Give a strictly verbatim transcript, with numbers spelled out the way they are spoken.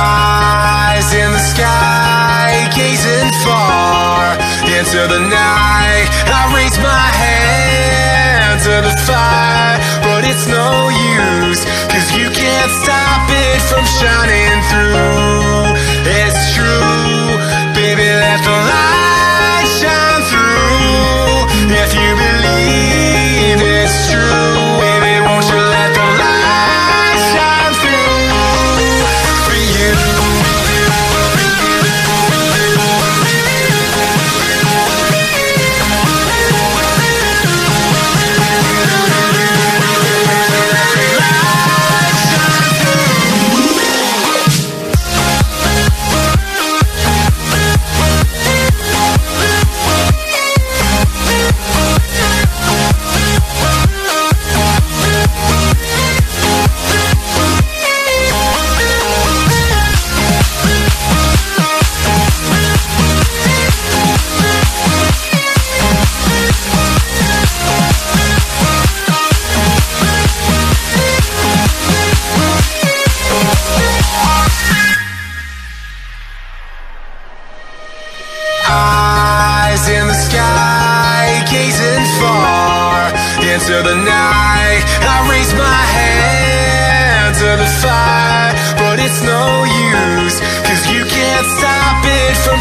Eyes in the sky, gazing far into the night. I raise my hand to the fire, but it's no use, 'cause you can't stop it from shining through. It's true, baby, let the light shine through. If you believe it's true, baby, won't you let the light shine through for you. Eyes in the sky, gazing far into the night. I raise my hand to the fire, but it's no use, 'cause you can't stop it from